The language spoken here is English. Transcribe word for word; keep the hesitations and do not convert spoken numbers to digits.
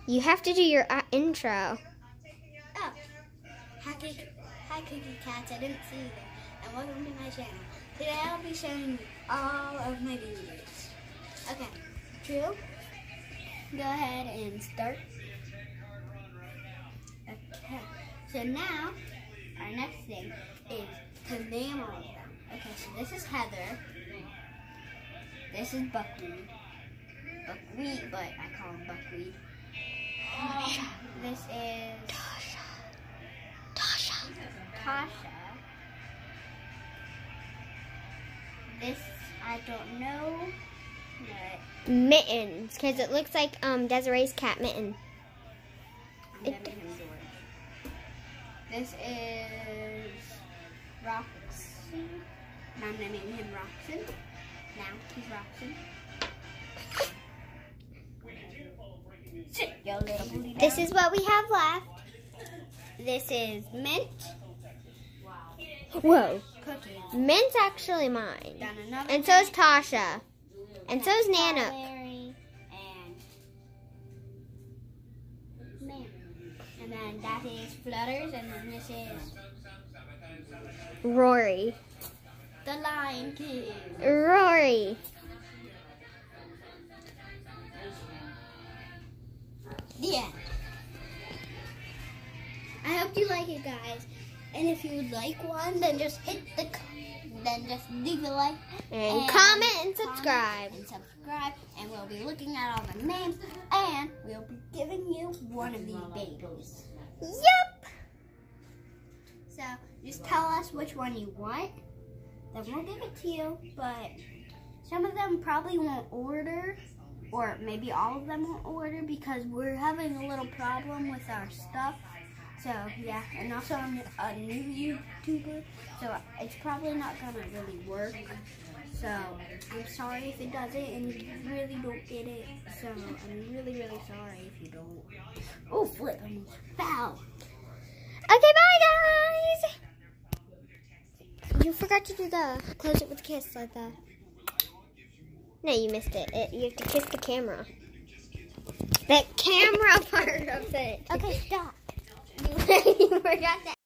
You have to do your uh, intro. Oh, hi, Cookie, hi Cookie Cats, I didn't see you there, and welcome to my channel. Today I'll be showing you all of my videos. Okay, Drew, go ahead and start. Okay, so now, our next thing is to name all of them. Okay, so this is Heather, this is Buckwheat, Buckwheat, but I call him Buckwheat. Tasha. This is Tasha. Tasha. Tasha. This, I don't know, but Mittens, because it looks like um Desiree's cat Mitten. I'm It naming him George. This is Roxy. And I'm naming him Roxon. Now he's Roxon. Sit your little booty down. This is what we have left. This is Mint. Whoa. Cookie. Mint's actually mine. Done another And so is Mint. Tasha. And so is Nana. Larry and Man. And then that is Flutters, and then this is Rory. the Lion King. Rory. The end. I hope you like it, guys. And if you like one, then just hit the, then just leave a like And, and comment and comment subscribe. and subscribe. And we'll be looking at all the names, and we'll be giving you one of these babies. Yep. So just tell us which one you want, then we'll give it to you. But some of them probably won't order, or maybe all of them won't order because we're having a little problem with our stuff. So yeah, and also I'm a new YouTuber, so it's probably not gonna really work. So I'm sorry if it doesn't and you really don't get it. So I'm really, really sorry if you don't. Oh, flip, I almost fell. Okay, bye, guys. You forgot to do the close it with a kiss like that. No, you missed it. it. You have to kiss the camera. The camera part of it. Okay, stop. You forgot that.